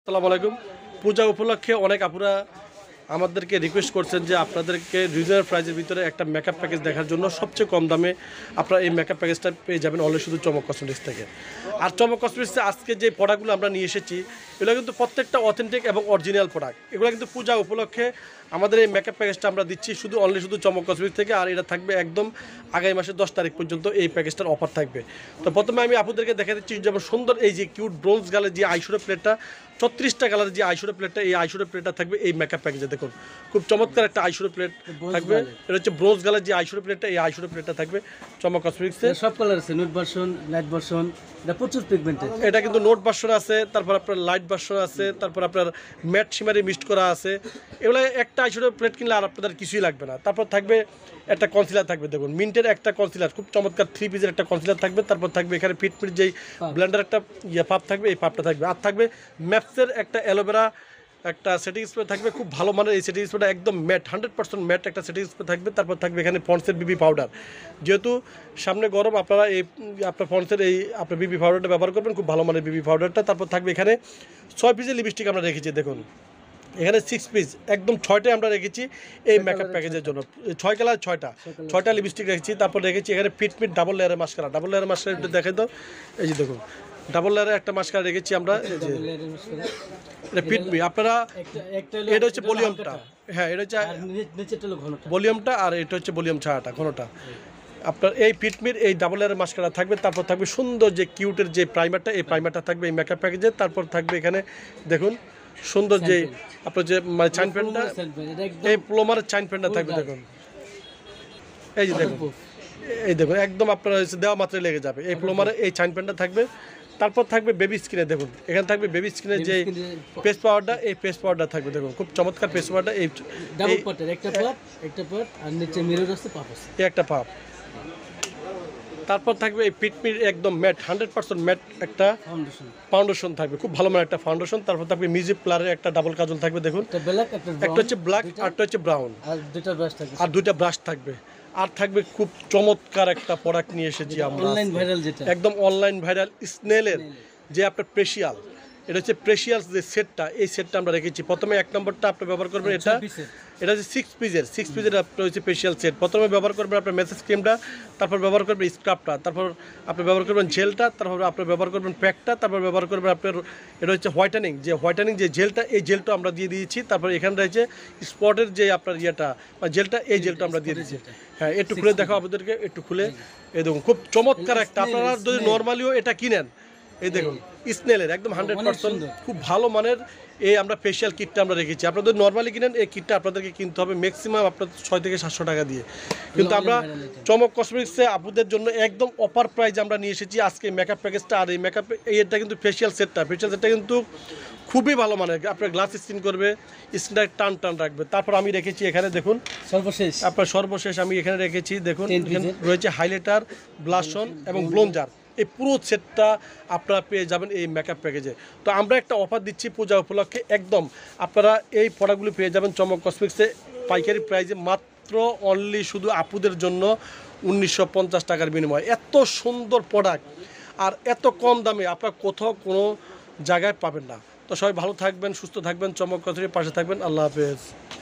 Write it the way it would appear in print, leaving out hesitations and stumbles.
আসসালামু আলাইকুম। পূজা উপলক্ষে অনেক আপুরা আমাদেরকে রিকোয়েস্ট করছেন যে আপনাদেরকে রিজনেবল প্রাইসের ভিতরে একটা মেকআপ প্যাকেজ দেখার জন্য সবচেয়ে কম দামে আপনারা এই মেকআপ প্যাকেজটা পেয়ে যাবেন অনলি শুধু চমক কসমেটিক্স থেকে। আর চমক কসমেটিক্সে আজকে যে প্রোডাক্টগুলো আমরা নিয়ে এসেছি এগুলো কিন্তু প্রত্যেকটা অথেন্টিক এবং অরিজিনাল প্রোডাক্ট। এগুলো কিন্তু পূজা উপলক্ষে আমাদের এই মেকআপ প্যাকেজটা আমরা দিচ্ছি শুধু শুধু চমক কসমেটিক্স থেকে। আর এটা থাকবে একদম আগামী মাসের 10 তারিখ পর্যন্ত এই প্যাকেজটার অফার থাকবে। তো প্রথমে আমি আপনাদেরকে দেখা দিচ্ছি যেমন সুন্দর এই যে কিউট ব্রোঞ্জ গালের যে আইশ্যাডো প্লেটটা 36টা কালারের যে আইশ্যাডো প্লেটটা, এই আইশ্যাডো প্লেটটা থাকবে এই মেকআপ প্যাকেজে। দেখুন খুব চমৎকার একটা আইশ্যাডো প্লেট থাকবে। এটা হচ্ছে ব্রোঞ্জ গালের যে আইশ্যাডো প্লেটটা, এই আইশ্যাডো প্লেটটা থাকবে চমক কসমেটিক্সে। সব কালার আছে, নোট ভার্সন, লাইট ভার্সন, এটা প্রচুর পিগমেন্টেড। এটা কিন্তু নোট ভার্সন আছে, তারপর আপনার লাইট ভার্সন আছে, তারপর আপনার ম্যাট শিমারি মিক্সড করা আছে। এগুলো একটা আইশ্যাডো প্লেট কিনলে আর আপনাদের কিছুই লাগবে না। তারপর থাকবে একটা কনসিলার থাকবে, দেখুন মিন্টের একটা কনসিলার, খুব চমৎকার 3 পিসের একটা কনসিলার থাকবে। তারপর থাকবে এখানে ফিটমিট যেই ব্লেন্ডার একটা পাপ থাকবে, এই পাপটা থাকবে। আর থাকবে ম্যাপসের একটা অ্যালোভেরা একটা সেটিং স্প্রে থাকবে, খুব ভালো মানের এই সেটিং স্প্রেটা একদম ম্যাট 100% ম্যাট একটা সেটিং স্প্রে থাকবে। তারপর থাকবে এখানে পন্ডসের বিবি পাউডার, যেহেতু সামনে গরম আপনারা এই আপনার পন্ডসের এই আপনার বিবি পাউডারটা ব্যবহার করবেন, খুব ভালো মানের বিবি পাউডারটা। তারপর থাকবে এখানে 6 পিসের লিপস্টিক আমরা রেখেছি, দেখুন এখানে 6 পিস একদম 6টাই আমরা রেখেছি এই মেকআপ প্যাকেজের জন্য। 6 কালার 6টা লিপস্টিক রেখেছি। তারপর রেখেছি এখানে ফিটমিট ডাবল লেয়ারের মাস্কারা। ডাবল লেয়ারের মাস্কারা একটু দেখে দাও, এই যে দেখুন ডাবল লেয়ারের একটা মাস্কারা রেখেছি আমরা। এটা ফিটমি আপনারা, এটা হচ্ছে ভলিউমটা, হ্যাঁ এটা হচ্ছে ভলিউমটা, আর এটা হচ্ছে ভলিউম ছাড়াটা ঘনটা। আপনার এই ফিটমির এই ডাবল লেয়ারের মাস্কারা থাকবে। তারপর থাকবে সুন্দর যে কিউটের যে প্রাইমারটা, এই প্রাইমারটা থাকবে এই মেকআপ প্যাকেজে। তারপর থাকবে এখানে দেখুন সুন্দর যে আপনার যে মানে চাইন প্যান্টটা, এই প্লোমারের চাইন প্যান্টটা থাকবে, দেখুন এই যে দেখুন, এই দেখুন একদম আপনার দেওয়া মাত্রায় লেগে যাবে এই প্লোমারের এই চাইন প্যান্টটা থাকবে। তারপর থাকবে বেবি স্কিনে, দেখুন এখানে থাকবে বেবি স্কিনের যে পেস্ট পাউডারটা, এই পেস্ট পাউডার থাকবে, দেখুন খুব চমৎকার পেস্ট পাউডারটা। এই ডাবল পার্টের একটা পার্ট আর নিচে মিরর আছে, পাপ আছে, এই একটা পাপ। তারপর থাকবে এই ফিটমির একদম ম্যাট 100% ম্যাট একটা ফাউন্ডেশন থাকবে, খুব ভালো মানের একটা ফাউন্ডেশন। তারপর থাকবে মিউজিক প্লারের একটা ডাবল কাজল থাকবে, দেখুন একটা হচ্ছে ব্ল্যাক আর একটা হচ্ছে ব্রাউন, আর দুইটা ব্রাশ থাকবে। আর থাকবে খুব চমৎকার একটা প্রোডাক্ট নিয়ে এসেছি আমরা, অনলাইন ভাইরাল, যেটা একদম অনলাইন ভাইরাল স্নেলের যে আপনার প্রেশিয়াল, এটা হচ্ছে প্রেশিয়াল যে সেটটা, এই সেটটা আমরা রেখেছি। প্রথমে 1 নম্বরটা আপনি ব্যবহার করবেন, এটা হচ্ছে 6 পিসের আপনার হচ্ছে স্পেশাল সেট। প্রথমে ব্যবহার করবেন আপনার মেসেজ ক্রিমটা, তারপর ব্যবহার করবেন স্ক্রাবটা, তারপর আপনি ব্যবহার করবেন জেলটা, তারপর আপনি ব্যবহার করবেন প্যাকটা, তারপর ব্যবহার করবেন আপনার এটা হচ্ছে হোয়াইটেনিং যে জেলটা, এই জেলটা আমরা দিয়ে দিয়েছি। তারপর এখানে রয়েছে স্পটের যে আপনার ইয়েটা বা জেলটা, এই জেলটা আমরা দিয়ে দিয়েছি। হ্যাঁ একটু খুলে দেখো আপনাদেরকে, একটু খুলে এই দেখুন খুব চমৎকার একটা, আপনারা যদি নর্মালিও এটা কিনেন, এই দেখুন স্নেলের একদম 100% খুব ভালো মানের এই আমরা ফেশিয়াল কিটটা আমরা রেখেছি। আপনাদের নর্মালি কিনেন এই কিটটা আপনাদেরকে কিনতে হবে ম্যাক্সিমাম আপনার 6 থেকে 700 টাকা দিয়ে, কিন্তু আমরা চমক কসমেটিক্সে আপনাদের জন্য একদম অফার প্রাইস আমরা নিয়ে এসেছি আজকে মেকআপ প্যাকেজটা। আর এই মেকআপ এটা কিন্তু ফেশিয়াল সেটটা কিন্তু খুবই ভালো মানের, আপনার গ্লাস স্কিন করবে, স্কিনটা টান রাখবে। তারপর আমি রেখেছি এখানে দেখুন সর্বশেষ আমি এখানে রেখেছি, দেখুন রয়েছে হাইলাইটার, ব্লাশন এবং ব্লোঞ্জার। এই পুরো সেটটা আপনারা পেয়ে যাবেন এই মেকআপ প্যাকেজে। তো আমরা একটা অফার দিচ্ছি পূজা উপলক্ষে, একদম আপনারা এই প্রোডাক্টগুলো পেয়ে যাবেন চমক কসমেটিক্সে পাইকারি প্রাইসে মাত্র অনলি শুধু আপুদের জন্য 1950 টাকার বিনিময়ে। এত সুন্দর প্রোডাক্ট আর এত কম দামে আপনারা কোথাও কোনো জায়গায় পাবেন না। তো সবাই ভালো থাকবেন, সুস্থ থাকবেন, চমক কসমেটিক্সের পাশে থাকবেন। আল্লাহ হাফেজ।